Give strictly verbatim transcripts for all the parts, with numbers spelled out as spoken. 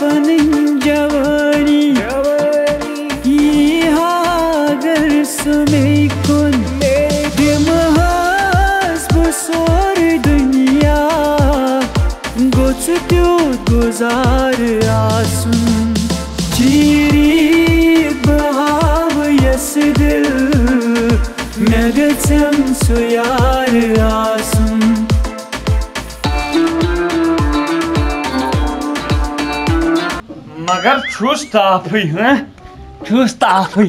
پنن جوانی یہ اگر سمی کن دمہاس بسور دنیا گوچ تیوت گزار آسن چیری بہاو یس دل مے گژھم سُہ یار آسن مگر چھُس تاپھٕے ہاں چھُس تاپھٕے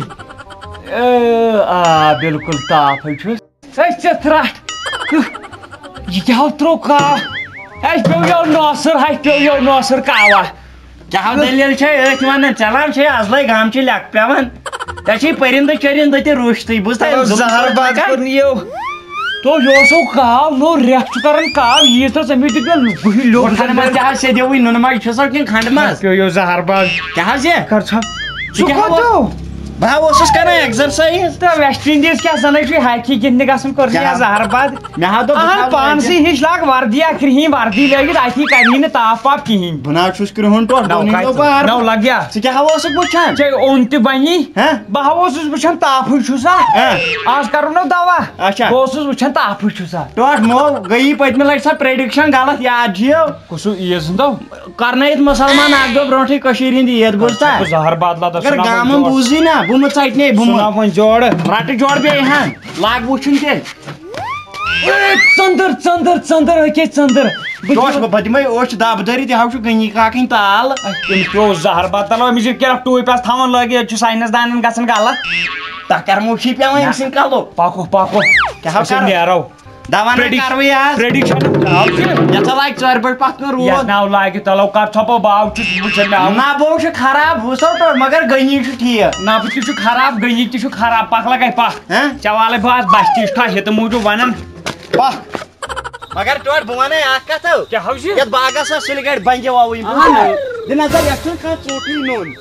آ بالکل تاپھٕے چھُس ہے ژےٚ ترٛٹھ یہِ کیٛاہ ترٛوو کاو اَسہِ پیوٚو یو نوسُر اَسہِ پیوٚو یو نوسُر کاوا کیٛاہ دٔلیٖل چھے أتھۍ وَنان ژےٚ چھے اَزلے گامچہِ لیٚکھ پیٚوان ژےٚ چھے پٔرِنٛدٕ چٔرِنٛدٕ تہِ رُشتٕے بہٕ زہر یو تو یہِ اوسو کاو نوٚو رٮ۪تھ چھُ کران کاو ییٖژ ژٕ أمِس دیُت مےٚ بٕہہِ لیوٚکھ کیٛاہ حظ سیٚدیوٕے نُنہٕ منٛز چھُسو کِنہٕ کھنٛڈٕ منٛز پیوٚو یو زہر باغ کیٛاہ حظ یہِ کر ژھا ژٕ کیٛاہ اوس بہٕ ہا اوسُس کران ایٚگزرسایز تہٕ ویسٹ انڈیٖز کیٛاہ زَنَے چھُے ہاکی گِنٛدنہِ گژھُن کوٚر ژےٚ زہر باد مےٚ ہا دوٚپ اہن پانسٕے ہِش لاگ وردی اکھ کرٛہِنۍ وردی لٲگِتھ اَتی کَرنی نہٕ تاپھ واپھ کِہیٖنۍ بہٕ نہ حظ چھُس کرٛہُن ٹوٹھ نو لگیا ژٕ کیٛاہ اوسُکھ وٕچھان ژےٚ اوٚن تہِ بنی بہٕ ہا اوسُس وٕچھان تاپھٕے چھُسا آز کرو نو دوا اچھا بہٕ اوسُس وٕچھان تاپھٕے چھُسا ٹوٹھ مو گٔیی پٔتمہِ لٹہِ سۄ پرٛیڈِکشن غلط یاد چھِیو کُسُو عیٖز ہُنٛدو کرنٲیِتھ مُسلمان اکھ دۄہ برونٛٹھٕے کٔشیٖرِ ہِنٛدِ عید بوٗزتا زہر بادلا اگر گامن بوٗزی نا بہٕ مہٕ ژٹنے بہٕ سُنا وۄنۍ جوڑٕ رٹہٕ جوڑ بیٚیہِ ہن لاگ وٕچھُن تیٚلہِ ژٔنٛدٕر ژٔنٛدٕر ژٔنٛدٕر أکے ژٔنٛدٕر ٹوٹھ بہٕ دِمے أچھ دب دٲری تہِ ہاو چھُ گٔنی کاکٕنۍ تال تٔمِس پیوٚو زہر بدل أمِس یہِ کیٛاہ ٹوٗپۍ آسہٕ تھاوان لٲگِتھ چھُ ساینس دانن گژھان غلط تکرموٗچی پیٚوان أمۍ سٕنٛدِ کلو پکو پکو کیٛاہ أسۍ نیرو دوا کروٕے آز پریڈکشن یَتھ لاگہِ ژورِ بجہِ پتھ کُن روٗد نو لاگہِ تلو کر ژھۄپو باو چھُس وٕچھان مےٚ نبو چھُ خراب وٕسو ٹوٹھ مگر گٔنی چھُ ٹھیٖک نبہٕ تہِ چھُ خراب گٔنی تہِ چھُ خراب پکھ لگے پکھ ژےٚ والے بہٕ آز بستی چھُ ہِتہٕ موٗجوٗب ونان پکھ مگر ٹوٹھ بہٕ ونے اکھ کتھ کیٛاہ حظ چھُ یتھ باغس ٲس سُلہِ گاڑِ بنٛگہِ ووٕنۍ دِ نظر یتھ چھُنہٕ کانٛہہ ژوٚٹھٕے نوٚن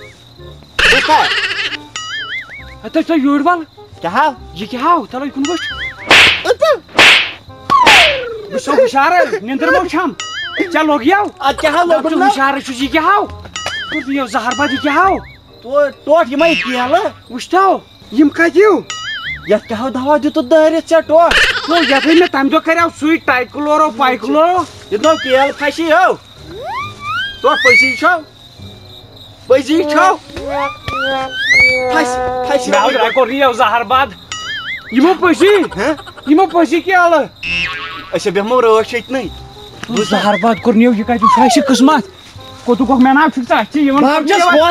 تُہۍ ژٕ یوٗرۍ ول کیٛاہ ہاو یہِ کیٛاہ ہاو تلو یہِ کُن وٕچھ بہٕ چھُسو ہُشارٕ نیندٕر مہ چھم ژےٚ لوٚگیو ادٕ کیٛاہ ہاو بہٕ چھُس ہُشارٕ چھُس یہِ کیٛاہ ہاو یہِ زہر باد یہِ کیٛاہ ہاو ٹوٹھ یِمے کیلہٕ وٕچھتو یِم کتہِ یتھ کیٛاہ ہاو دوا دِتُتھ دٲرِتھ ژےٚ ٹوٹھ یتھے مےٚ تمہِ دۄہ کریو سُے ٹایکلورو پایکلورو دِتنو کیل پھسی ہو ٹوٹھ پٔزی چھو پٔزی چھو مےٚ کوٚر یِیو زہر باد یِمو پٔزی یِمو پٔزی کیلہٕ أسۍ بیٚہمو رٲچھ ییٚتنٕے زہر باد کوٚر نیو یہِ کتہِ چھُ اَسہِ قٕسمت کوٚتُکھ مےٚ ناو چھُکھ ژٕ اَسہِ چھِ یِوان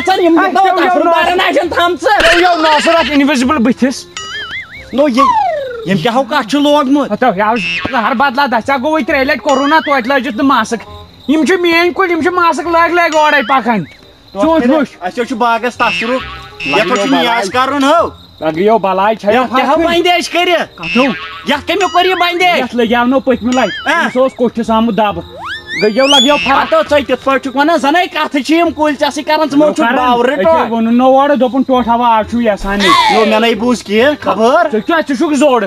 نوسُر اکھ اِنوِزبل بٕتھِس نو ییٚمۍ کیٛاہ ہو کتھ چھُ لوگمُت زہر بدلا دَ ژےٚ گوٚوُے ترٛیٚیہِ لٹہِ کورونا توتہِ لٲجِتھ نہٕ ماسٕک یِم چھِ میٲنۍ کُلۍ یِم چھِ ماسٕک لٲگۍ لٲگۍ اورے پکان ژوٗنٛٹھۍ وٕچھ اَسہِ چھُ باغس تسرُک یتھ چھُ نیاز کرُن ہو لگیو بلاے کیٛاہ بندیج کٔرِتھ یتھ کمیُک کوٚر یہِ بندیج یتھ لگیاونو پٔتمہِ لٹہِ أمِس اوس کوٹھِس آمُت دب گٔیو لگیو فرق ژٕ تِتھ پٲٹھۍ چھُکھ ونان زَنٕے کتھٕ چھِ یِم کُلۍ ژےٚ سۭتۍ کران ژٕ مو چھُکھ باورٕ ٹوٹھ ووٚنُن نو اورٕ دوٚپُن ٹوٹھ ہوا آز چھُ یژھان نو مےٚ نَے بوٗز کینٛہہ خبر ژٕ کیٛاہ ژٕ چھُکھ زوٚڑ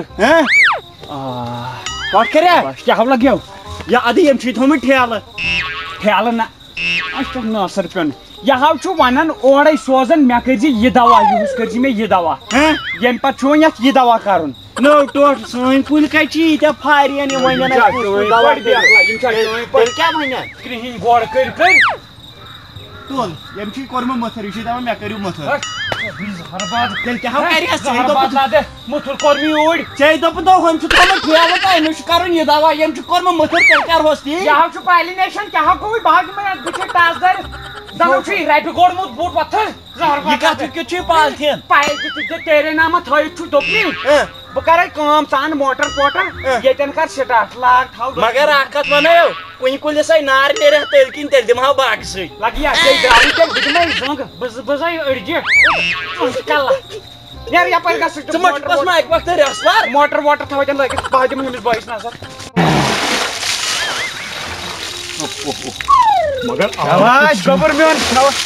ٹوٹھ کریٛا کیٛاہ لگیو یا ادٕ ییٚمۍ چھُے تھوٚمُت ٹھیلہٕ ٹھیلہٕ نہ اَسہِ چھُکھ نٲصر پیوٚن یہِ ہاو چھُ ونان اورے سوزان مےٚ کٔرزِ یہِ دوا یِہُس کٔرزِ مےٚ یہِ دوا ییٚمہِ پتہٕ چھُ وۄنۍ یتھ یہِ دوا کرُن نو ٹوٹھ سٲنۍ کُلۍ کتہِ چھِ ییٖتیاہ فارین یِم ونن کیٛاہ ونن کرٛہِنۍ گۄڈٕ کٔرۍ کٔرۍ تُل ییٚمۍ چھُے کوٚرمُت مٔتھٕر یہِ چھُے دپان مےٚ کٔرِو مٔتھٕر تیٚلہِ کیٛاہ مُتھُر کوٚر مےٚ اوٗرۍ ژےٚ دوٚپُتھ ہُمۍ چھُ تھوٚمُت ٹھیلہٕ تہٕ أمِس چھُ کرُن یہِ دوا ییٚمۍ چھُ کوٚرمُت مٔتھٕر تیٚلہِ کرہوس تی یہِ ہاو چھُ پالِنیشن کیٛاہ ہاو گوٚوُے بہٕ دِمے اتھ بٕتھِ ٹس دٲرِتھ دپان چھُے ربہِ گوٚڑمُت بوٚڑ پتھر یہِ کتھ کیُتھ چھُے پالتھیٖن پایل تیرے نامہ تھٲیِتھ چھُ دوٚپنٕے بہٕ کرے کٲم ژٕ ان موٹر پوٹر ییٚتٮ۪ن کر سٹارٹ لاگ تھاو مگر اکھ کتھ ونو کُنہِ کُلِس ہے نار نیرِ تیٚلہِ کِنۍ تیٚلہِ دِمہو باغہٕ سۭتۍ لگی اَسے درٛاوٕے تیٚلہِ بہٕ دِمے زنٛگ بہٕ بٕزے أڑجہِ کلہ نیرٕ یپٲرۍ گژھ ژٕ ما چھُکھ ما اکہِ وقتہٕ رٮ۪سلر موٹر ووٹر تھاو اتٮ۪ن لٲگِتھ بہٕ دِمہٕ أمِس بٲیِس نظر مگر گوٚبُر میون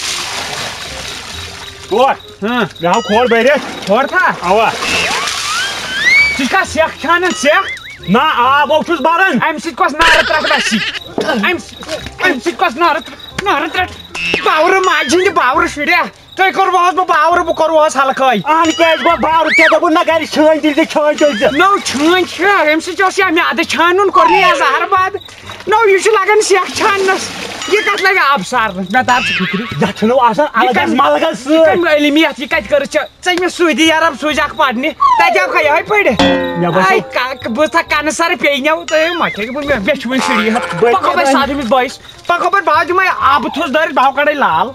ٹوٹھ مےٚ ہاو کھۄر بٔرِتھ کھۄر تھا اوا ژٕ چھکھا سٮ۪کھ چھانان سٮ۪کھ نہ آب چھُس بران امہِ سۭتۍ کۄس نارٕ ترٛٹھ وَسہِ امہِ امہِ سۭتۍ کۄس نارٕ نارٕ ترٛٹھ باور ماجی باور شریا تھی کورس بہ باور بہ کورس ہلکے اہن کیٛازِ گوٚو باورٕ ژےٚ دوٚپُتھ نہ گرِ چھٲنۍ تیٚلہِ دِ چھٲنۍ تُلۍ زِ نو چھٲنۍ امہِ سۭتۍ اوس یہ میادٕ چھانُن کوٚر نہٕ یہِ زہر باد نو یہ لگان سیٚکھ چھاننس یہ کتھ لگہِ آب سارنس مےٚ تر ژٕ فکرِ یتھ چھُنہٕ آسان الگس ملگس یہ کم علمی یہ کتہِ کٔرٕتھ ژےٚ ژےٚ مےٚ سعودی عرب سوٗزیکھ پرنہِ تتہِ آو یہے پٔرِتھ بہٕ تھا کنسر پیٚینو تہٕ مٹھے مےٚ چھُ وۄنۍ شُری ہتھ پکو بہٕ ساتھ أمِس بٲیِس پکو بہٕ بہٕ دِمے آبہٕ تھوٚس دٲرِتھ بہٕ ہاو کڑے لال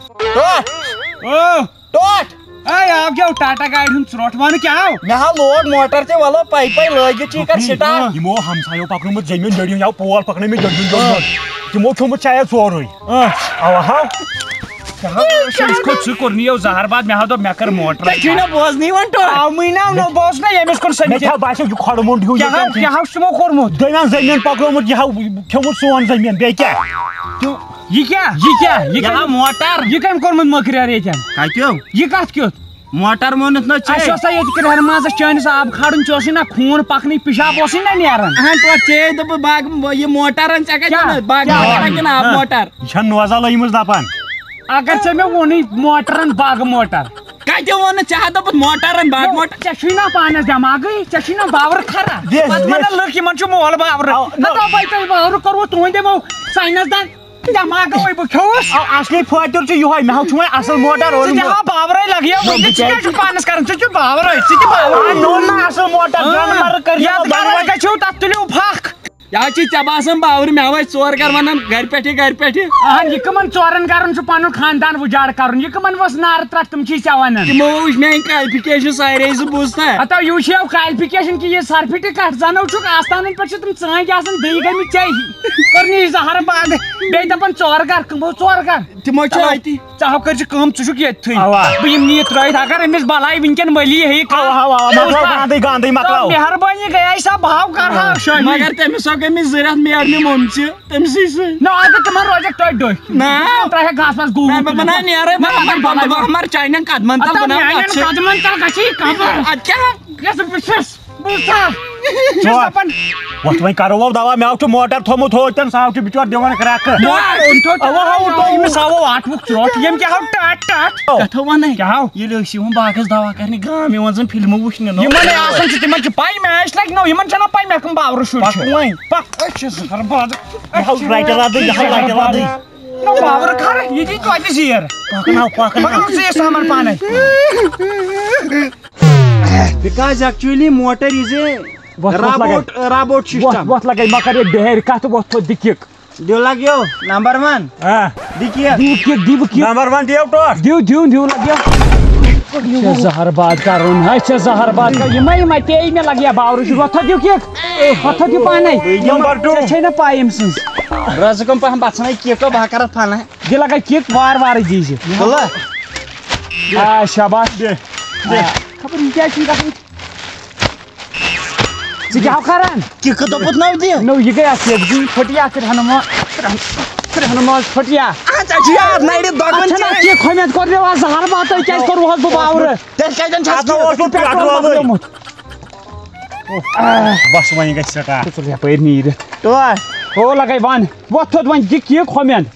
ٹوٹھ اے آو کیٛاہ ٹاٹا گاڑِ ہُنٛد ژرٛوٹھ وَنہٕ کیٛاہ آو مےٚ ہا لوگ موٹر تہِ ولو پایپے لٲگِتھ ژٕ کر سٹارٹ یمو ہمسایو پکنومُت زٔمیٖن جٔڈی یا پول پکنٲومٕتۍ جٔڈی جٔڈی تِمو کھیوٚمُت شاید سورُے اوا ہاو کھوٚت سُہ کوٚر نہٕ یو زہر باد مےٚ ہا دوٚپ مےٚ کر موٹر چھُے نہ بوزنٕے وۄنۍ ٹوٹھ آوٕے نا نو بوز نا ییٚمِس کوٚر مےٚ سمجھ چھا باسیو یہِ کھۄڈٕ موٚنڈ ہیوٗ کیٛاہ کیٛاہ چھُ تِمو کوٚرمُت دٔیمٮ۪ن زٔمیٖن پکنومُت یہِ ہا کھیوٚمُت سون زٔمیٖن بیٚیہِ کیٛاہ یہ کیٛاہ یہ کیٛاہ یہ یہِ ہا موٹر یہ کٔمۍ کوٚرمُت مٔکریر ییٚتٮ۪ن کتیو یہ کتھ کیُتھ موٹر مونُتھ نہ اَسہِ اوس ییٚتہِ کرٛہن مازس چٲنِس آب کھارُن ژےٚ اوسُے نا خوٗن پکنٕے پِشاب اوسُے نا نیران اہن ٹوٹھ ژےٚ دوٚپ باغ یہِ موٹر ان ژےٚ کتہِ باغ موٹر کِنہٕ آب موٹر یہِ چھےٚ نوزا لٔجمٕژ دپان اگر ژےٚ مےٚ ووٚنُے موٹرن باغہٕ موٹر کتہِ ووٚنُتھ ژےٚ ہا دوٚپُتھ موٹر ان باغ موٹر ژےٚ چھُے نا پانس دٮ۪ماغٕے ژےٚ چھُے نا باور کھرا دِس پتہٕ ونان لُکھ یِمن چھُ مول باورٕ دپے تۄہہِ باورٕ کوٚروٕ تُہنٛدِ یِمو ساینس دان دٮ۪ماغے بہٕ کھیوٚوُس اصلی فٲیدٕ چھُ یِہوے مےٚ ہا چھُ وۄنۍ اصل موٹر ژٕ دِ ہا باورے لگیو ژٕ کیٛاہ چھُکھ پانس کران ژٕ چھُکھ باورے ژٕ تہِ باورے نوٚن نا اصل موٹر یتھ گرس گژھِو تتھ تُلِو پھکھ یہ چھِ ژےٚ باسان باورٕ مےٚ ہاو ژور گر ونان گرِ پٮ۪ٹھٕے گرِ پٮ۪ٹھٕ اہن یہ کٕمن ژورن کرُن چھُ پنُن خاندان وُجاڑ کرُن یہ کٕمن وس نارٕ ترٹھ تِم چھی ژےٚ ونان تِمو وٕچھ میٲنۍ کالفِکیشن سارے زٕ بوٗزتھا ہتو یہِ وٕچھو کالفِکیشن کہِ یہِ سرفِٹہِ کتھ زنو چھُکھ آستانن پٮ۪ٹھ چھِ تِم ژٲنٛگۍ آسان بیٚیہِ گٔمٕتۍ ژےٚ کوٚر نہٕ یہِ زہر باد بیٚیہِ دپان ژور گر گوٚو ژور گر تِمو چھِ اتی ژٕ ہاو کٔرۍ زِ کٲم ژٕ چھُکھ ییٚتھٕے بہٕ یِم نہٕ یہِ ترٲیِتھ اگر أمِس بلاے وٕنکٮ۪ن مٔلی ہیٚیہِ گاندٕے گاندٕے مکلاو مہربٲنی گٔیے سا بہٕ ہاو کرہا مگر تٔمِس ہو گٔمٕتۍ زٕ رٮ۪تھ میرنہِ موٚمژِ تٔمسٕے سۭتۍ نہ اگر تِمن روزکھ توتہِ ڈٔکھۍ نہ ترٛایکھ گاسہٕ منٛز گوٗر بہٕ وَنان نیرے بہٕ مر چانٮ۪ن قدمن تل بہٕ ناو قدمن تل گژھی خبر ادٕ کیٛاہ یۄس بہٕ چھُس بہٕ چھُس دپان وۄتھ وۄنۍ کرو وۄنۍ دوا مےٚ چھُ موٹر تھوٚمُت ہوتٮ۪ن سُہ چھُ بِچور دِوان کرٛٮ۪کہٕ أمِس ہاوو آٹھوُک ژرٛوٹھ ییٚمۍ کیٛاہ ہاو ٹاٹ ٹاٹ کتھو ونٕے کیٛاہ ہاو ییٚلہِ أسۍ یِوان باغس دوا کرنہِ گام یِوان زن فِلمہٕ وٕچھنہِ یِمن آسان چھِ تِمن چھِ پاے میچ لگہِ نو یِمن چھنہ پاے مےٚ کٕم باورٕ شُرۍ چھِ پکھ أسۍ چھِ زہر باد رٹہِ لدٕے یہِ ہا رٹہِ لدٕے نو باورٕ کھر یہِ دی توتہِ زیر پکناو پکناو ژٕ یہِ سامان پانے because actually motor is a robot robot system وۄتھ لگے مگر یہِ بِہٲرۍ کتھ وۄتھ تھوٚد دِ کِک دِو لگیو number one دِکہِ دِو کِک دِو کِک نمبر ون دیو ٹوٹھ دِو دِو دِو لگیو زہر باد کرُن ہے چھِ زہر باد کرُن یِمے یِمے پیٚیہِ مےٚ لگیا باورٕ شُرۍ وۄتھ تھوٚد دِو کِک وۄتھ تھوٚد دِو پانے نمبر ٹوٗ ژےٚ چھے نہ پاے أمۍ سٕنٛز رٲژٕ کٲم پہم بژھنٕے کِکو بہٕ کرٕ فنہ دِ لگے کِک وارٕ وارٕ دیٖزِ آ شاباش خبر یہِ کیٛازِ چھُنہٕ گژھان ژٕ کیٛاہ کران کِکہٕ دوٚپُت نو دِ نو یہِ گٔے اَتھ سیٚکھ دِنۍ پھٕٹیا ترٛہنہٕ منٛز ترٛہنہٕ منٛز پھٕٹیا ژےٚ چھُ یاد نرِ دۄگن کیٛاہ کھۄمٮ۪د کوٚر مےٚ وۄنۍ زہر باد تۄہہِ کیٛازِ کوٚروہس بہٕ باورٕ تیٚلہِ کتٮ۪ن چھس پیوٚمُت بس وۄنۍ گژھِ سٹارٹ ژٕ ژٕ یپٲرۍ نیٖرِتھ ٹوٹھ ہو لگے ون وۄتھ تھوٚد وۄنۍ دِ کِک کھۄمٮ۪د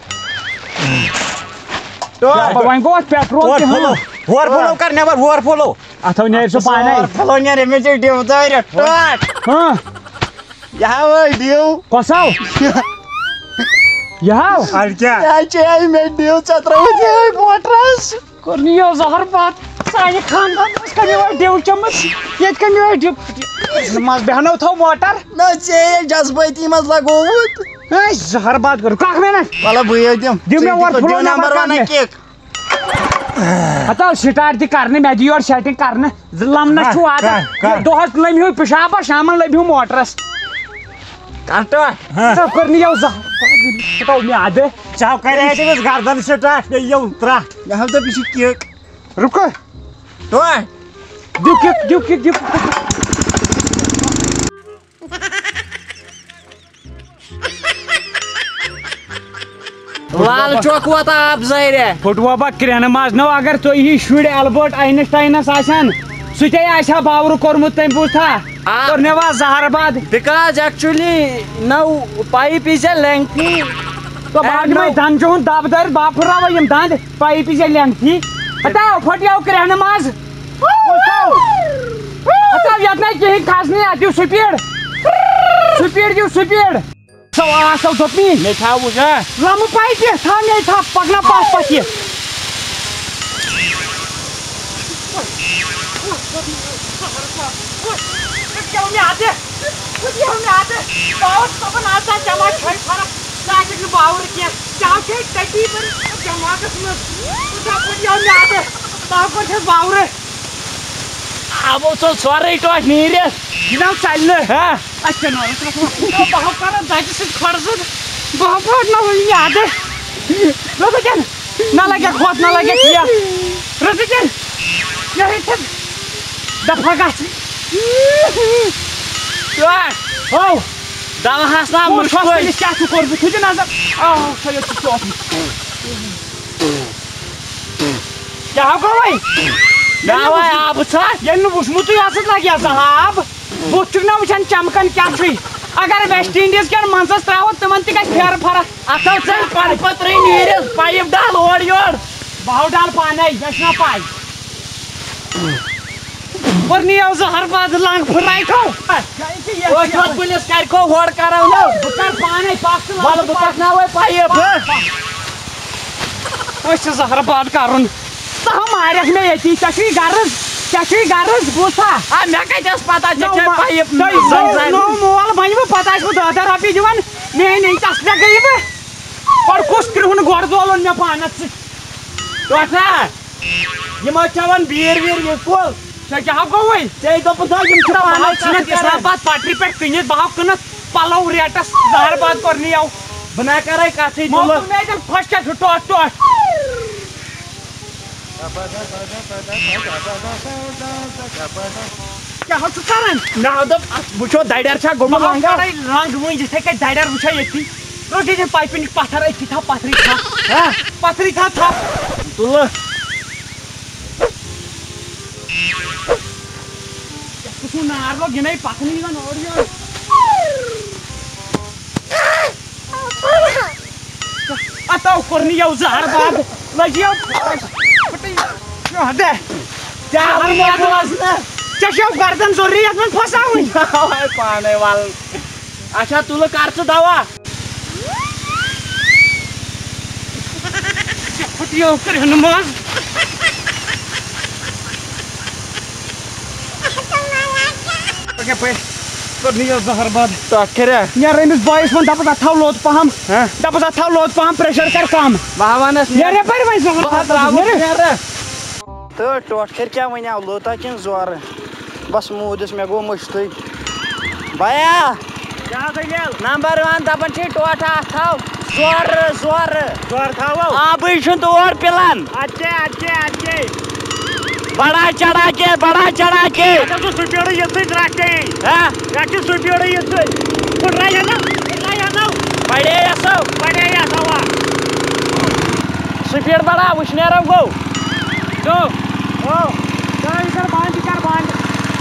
وۄنۍ گوٚو اَتھ پیٹرول تہِ ہاں وور پھولو کر نٮ۪بر وور پھولو اتھو نیرِ سُہ پانے پھلو نیرِ أمِس چھِ ڈِو دٲرِتھ ٹوٹھ ہاں یہِ ہاوے ڈِو کۄس آو یہِ ہاو ادٕ کیٛاہ یہِ چھِ مےٚ ڈِو ژےٚ ترٛٲوٕتھ یِہوے موٹرس کوٚر نہٕ یہِ زہر باد سانہِ خاندانس کٔمۍ یِہوے ڈِو چٔمٕژ ییٚتہِ کٔمۍ یِہوے ڈِو منٛز بیٚہنو تھوٚو موٹر نہ ژےٚ جذبٲتی منٛز لگووُت ہے زہر باد کوٚر کاکھ مِنٹ وَلہٕ بہٕ یہِ دِم دِم مےٚ اورٕ پھُلو نمبر نمبر ون کر کِک ہتو سٹارٹ تہِ کرنہٕ مےٚ دِ یورٕ سیٹنگ کرنہٕ زٕ لمنس چھُ واتان دۄہس لٔمہِو پِشابس شامن لٔبہِو موٹرس کر ٹوٹھ کوٚر نہٕ یو زہر باد پھٕٹو میادٕ ژےٚ کرے تٔمِس گردن سٹارٹ بیٚیہِ یِو ترٛٹھ مےٚ ہاو دوٚپ یہِ چھُ کِک رُکو ٹوٹھ دِو کِک دِو کِک دِو لال چوک ووت آب زٲرِ پھُٹوا با کرٛٮ۪نہٕ منٛز نو اگر تُہۍ ہی شُرۍ البٲٹ آینسٹاینس آسن سُہ تے آسہِ ہا باورٕ کوٚرمُت تٔمۍ بوٗزتھا کوٚر مےٚ وا زہر باد because actually now pipe is a lengthy تو بعد میں دن چون دب در باپ راو یم دند پائپ سے لینگتھی ہتاو پھٹیاو کرہن ماز ہتاو یت نہ کہیں کھسنی اتیو سپیڈ سپیڈ دیو سپیڈ سو آسو دوپنی میں تھا وجا لم پائپ تھا میں تھا پکنا پاس پاس یہ کیا میں آتے کیا میں آتے بہت پپن آتا جمع چھڑ فرق لاگے باور کیا چاو کے ٹٹی پر جمع کس میں تو کیا میں آتے باور ہے باور اب تو سورے ٹوٹ نیرس جناب چلنے ہاں اچھا نو بہت کرا داجی سے کھڑز بہت بہت نہ ہوئی آتے رضا جان نہ لگے خود نہ لگے کیا رضا جان یہی تھے دفعہ گاس او دوا ہسنا مشکل کیا چھو کور بتھ دے نظر آہ سیو چھو کیا گوئی دوا آب چھا یل نہ وچھمتُے آسس لگیا صاحب بت چھُکھ نہ وٕچھان چمکان کیا چھُے اگر ویسٹ انڈیز کٮ۪ن منٛزس ترٛاوو تِمن تہِ گژھِ پھیرٕ فرق اتھو ژٕ پڑ پترٕے نیرس پایپ ڈال اور یور بہو ڈال پانے مےٚ چھُنا پاے اور نیو زہر باد لنگ پھرائٹو اوت پولیس کر کو ہوڑ کرو نو بہٕ کر پانے پاک ول بہٕ پکناوے پایپ أسۍ چھِ زہر باد کرُن ژٕ ہا مارکھ مےٚ ییٚتی ژےٚ چھُے غرض ژےٚ چھُے غرض بوٗزتھا آ مےٚ کتہِ ٲس پتہ ژےٚ چھے پایپ نو مول بنہِ بہٕ پتہٕ آسہٕ بہٕ دہ دہ رۄپیہِ دِوان میٲنۍ نیٚچَس پٮ۪ٹھ گٔیہِ بہٕ گۄڈٕ کُس کرٛہُن گۄڈٕ زولُن مےٚ پانس سۭتۍ ٹوٹھا یِمو چٮ۪وان بیٖر ویٖر یہِ کُل ژےٚ کیٛاہ گوٚوُے ژےٚ دوٚپُتھ یِم چھِ بہٕ پانَے ژھٕنَتھ اِسلام آباد پٹرِ پٮ۪ٹھ کٕنِتھ بہٕ ہاو کٕنَتھ پلو ریٹس زہر باد کوٚرنِیو بہٕ نہ کرے کتھٕے موقع تُلہٕ مےٚ دِل خۄش کیٛاہ چھُ ٹوٹھ ٹوٹھ کیٛاہ حظ چھُ کران مےٚ دوٚپ اتھ وٕچھو دَرٮ۪ر چھا گوٚمُت رنگ لنٛگا رنگ وٕنۍ یِتھے کٔنۍ دَرٮ۪ر وٕچھو ییٚتھی روٹی دِن پایپہِ نِش پتھر أتھی تھاو پتھرٕے تھاو ہاں پتھرٕے تھاو تھاو تُلہٕ قٕسم نار لوگ یِنَے پکنہٕ یِوان اورٕ یورٕ اتو کوٚرنِیو زہر باد لٔجیو دے زہر باد اوس نہٕ ژےٚ چھو گردن ضروٗری یتھ منٛز پھساوٕنۍ اَوے پانے ول اچھا تُلہٕ کر ژٕ دوا پھٹیو کرہنہٕ منٛز کوٚرنِیو زہر باد تتھ کھریا نیر أمِس بٲیِس ووٚن دپُس اتھ تھاو لوٚت پہم دپُس اتھ تھاو لوٚت پہم پریشر کر کم بہٕ ونس نیر یپٲرۍ وۄنۍ زہر باد تہٕ ٹوٹھ کھٔرۍ کیٛاہ وَنیو لوٚتا کِنہٕ زورٕ بس موٗدِس مےٚ گوٚو مٔشتٕے بیا کیٛاہ دٔلیٖل نمبر وَن دپان چھے ٹوٹھا اَتھ تھاو زورٕ زورٕ زورٕ تھاوو آبٕے چھُنہٕ تور پِلان اَدٕ کیٛاہ اَدٕ کیٛاہ اَدٕ کیٛاہ بڑا چڑھا کے بڑا چڑھا کے اَتھ چھُ سُپیٖڈٕے یِتھ سۭتۍ رٹے ہاں یتھ چھُ سُپیٖڈٕے یِتھ سۭتۍ پھٕٹرٲے ہٮ۪نو پھٕٹرٲے ہٮ۪نو بڑے یسو بڑے یتھ اوا سپیٖڈ بڑا وٕشنیرو گوٚو دو او یہِ کر بنٛد یہِ کر بنٛد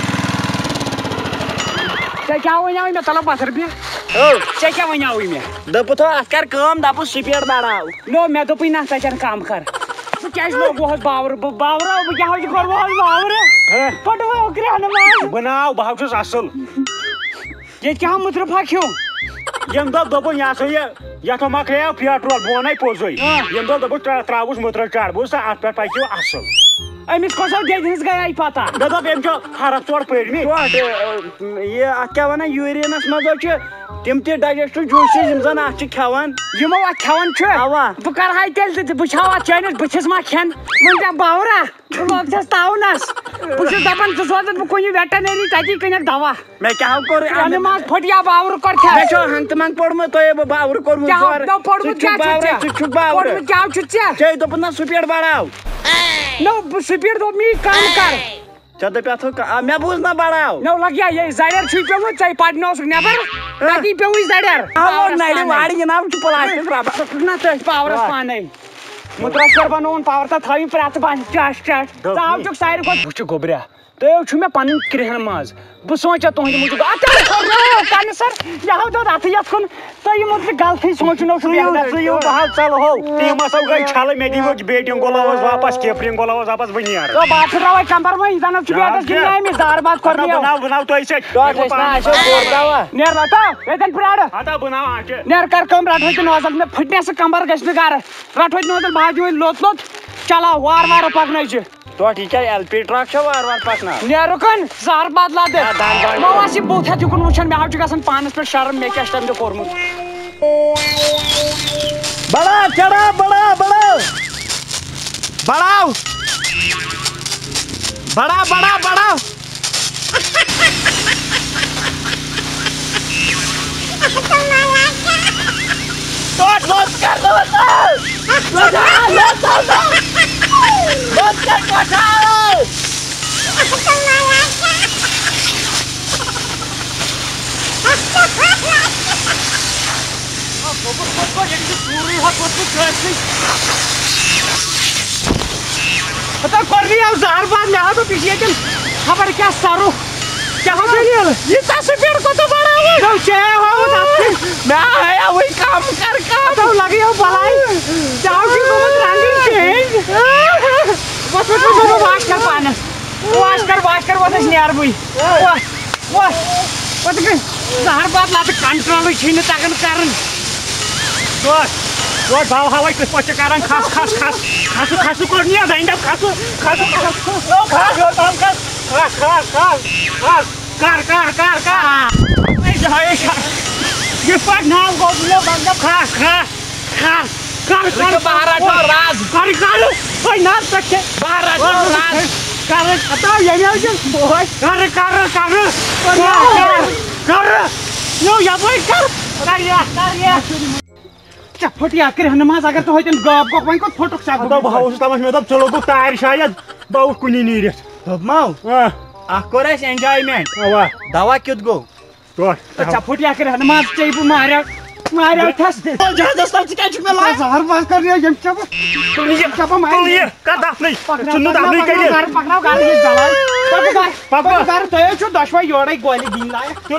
ژےٚ کیٛاہ وَنیٛاوُے مےٚ تلو پتھر بیٚہہ ژےٚ کیٛاہ وَنیٛاوُے مےٚ دوٚپُتھ اَتھ کر کٲم دپُس سپیٖڈ بڑاو نو مےٚ دوٚپُے نہ ژےٚ چھَنہٕ کم کر ژٕ کیٛازِ لوگوہس باورٕ بہٕ باورو بہٕ کیٛاہ حظ کوٚروہس باورٕ پھٹوو کرٛہنہٕ منٛز بہٕ ناو بہٕ حظ چھُس اصٕل ییٚتہِ کیٛاہ مُترفا کھیوٚو ییٚمہِ دۄہ دوٚپُن یہِ ہسا یہِ یتھ مۄکلیو پیٹرول بہٕ وَنے پوٚزُے ییٚمہِ دۄہ دوٚپُس ترٛاوُس مُترٕ چاڑ بوٗزتھا اَتھ پٮ۪ٹھ پکیو اصٕل أمِس کۄسو دٮ۪دِ ہٕنٛز گٔیے پتہ مےٚ دوٚپ أمۍ چھُ فرق ژور پٔرمٕتۍ ٹوٹھ یہِ اَتھ کیٛاہ وَنان یوٗریٖنس منٛز حظ چھِ تِم تہِ ڈایجسٹِو جوٗسِز یِم زن اَتھ چھِ کھٮ۪وان یِمو اَتھ کھٮ۪وان چھُ اَوا بہٕ کرہا تیٚلہِ تہِ بہٕ چھاو اَتھ چٲنِس بٕتھِس ما کھٮ۪ن وۄنۍ دپ باورا بہٕ لوگتھس تاونس بہٕ چھُس دپان ژٕ سوزَتھ بہٕ کُنہِ ویٹنٔری تتی کٕنکھ دوا مےٚ کیٛاہ حظ کوٚر کرٛہنہٕ منٛز پھٹیا باورٕ کوٚر مےٚ کھٮ۪تھ چھُ ہنٛگتہٕ منٛگ پوٚرمُت تۄہہِ بہٕ باورٕ کوٚرمُت کیٛاہ زورٕ نو پوٚرمُت ژٕ چھُکھ کیٛاہ باورٕ چھُ ژٕ چھُکھ باورٕ پوٚرمُت کیٛاہ چھُ ژےٚ ژےٚ دوٚپُتھ نہ سپیٖڈ بڑاو نو بہٕ سپیٖڈ دوٚپ مے کم کر ژےٚ دپیٛاتھو مےٚ بوٗز نہ بڑاو نو لگیا یہِ زرٮ۪ر چھُے پیوٚمُت ژےٚ پرنوسُکھ نٮ۪بر تتی پیوٚوُے زرٮ۪ر نرِ وارِ جناب چھُ پلاسٹِک ربر نہ تٔتھۍ پاورس پانے مُترس پٮ۪ٹھ بنووُن پاور تتھ تھٲوِو پرٛٮ۪تھ بنٛد چش چش ژٕ آو چھُکھ ساروی کھۄتہٕ وٕچھِ گوٚبریا تُہۍ چھُو مےٚ پَنٕنۍ کرٛہن منٛز بہٕ سونٛچا تُہنٛدِ موٗجوٗب کَنہٕ سر یہِ ہاو دۄد اَتھٕ یَتھ کُن تۄہہِ یہِ مُتلِق غلطٕے سونٛچُن اوس ژٕ یِو ژٕ یِو بہٕ حظ ژَلہو ٹیٖم ہسا گٔے چھلہٕ مےٚ دِیِو بیٹِنٛگ بولاوس واپس کیپرِنٛگ بولاوس واپس بہٕ نیرٕ تو بات پھِراوے کمبر وۄنۍ زن چھُ بیٹس گِنٛدنہِ آمٕتۍ دار باد بہٕ کھۄرنِیو ناو بہٕ ناو تۄہہِ سۭتۍ نیر رٹو ییٚتٮ۪ن پرٛارٕ ہتا بہٕ ناو آچہِ نیر کر کٲم رٹہٕ ہوتہِ نوزل مےٚ پھٕٹنہِ سُہ کمبر گژھِ نہٕ گرٕ رٹہٕ ہوتہِ نوزل بہٕ حظ دِمے لوٚت لوٚت چلاو وارٕ وارٕ پکنٲیزِ توٹھ یہِ کیٛاہ ایل پی ٹرٛک چھا وارٕ وارٕ پکناو نیرُکن زہر باد لدٕ مہ آس یہِ بُتھ ہٮ۪تھ یُکُن وٕچھان مےٚ حظ چھُ گژھان پانس پٮ۪ٹھ شرم مےٚ کیٛاہ چھُ تمہِ دۄہ کوٚرمُت بڑا چڑھا بڑا بڑا بڑاو بڑا بڑا بڑا لوٹ لوٹ کر دو لوٹ لوٹ لوٹ کر کوٹھا پتہ کورنی آو زہر باد مےٚ ہاو دوٚپ یہِ چھِ ییٚتٮ۪ن خبر کیٛاہ سرُف کیٛاہ ہا دٔلیٖل ییٖژاہ سپیٖڈ کوٗتاہ بڑاوُن تۄہہِ چے ہووُت اَتھ میں آیا وہی کام کر کام تۄہہِ لگیو بلاے ژےٚ ہاو چھُے گوٚمُت رنٛگٕے چینج وۄتھ وۄتھ وۄتھ بہٕ واش کر پانس واش کر واش کر وۄتھ أسۍ نیرٕ بٕے وۄتھ وۄتھ پتہٕ گٔے زہر باد لتہٕ کنٹرولٕے چھُے نہٕ تگان کرُن توٹ توٹ باو ہوا کِتھ پٲٹھۍ چھِ کران کھس کھس کھس کھسو کھسو کوٚر نی دٔنٛدۍ کھسو کھسو کھسو کھس یوٚتام کھس کھس کھس کھس کھس کر کر کر کر یِتھ پٲٹھۍ ناو گوٚو مےٚ مطلب کھس کھس کھس کر کر باہر رٹو راز کر کر وۄنۍ نہ پٮ۪ٹھ چھِ باہر رٹو راز کر ہتا ییٚمہِ حظ چھِ بوج کر کر کر کر کر یو یپٲرۍ کر کر یتھ کر یتھ ژےٚ پھٕٹ یا کرٛہنہٕ منٛز اگر ژٕ ہوتٮ۪ن غٲب گوٚکھ وۄنۍ کوٚت پھٕٹُکھ ژےٚ بہٕ اوسُس تامَتھ مےٚ دوٚپ ژٕ لوگُکھ تارِ شاید بہٕ آوُس کُنی نیٖرِتھ دوٚپمو اکھ کوٚر اَسہِ اٮ۪نجایمٮ۪نٹ اوا دوا کیُتھ گوٚو توٹ ژےٚ پھٕٹ یا کرٛہنہٕ منٛز ژےٚ بہٕ ماریو ماریو تھس جہازس تل ژٕ کیٛازِ چھُکھ مےٚ لاگان زہر باد کر ییٚمہِ ژےٚ بہٕ ییٚمہِ ژےٚ بہٕ تُل یہِ کر دفنٕے ژھٕنہٕ دفنٕے کٔرِتھ گرٕ پکناو گرٕ یہِ بلاے پکہٕ گرٕ پکہٕ پکہٕ گرٕ تُہۍ حظ چھِو دۄشوے یورے گولہِ دِنۍ لایق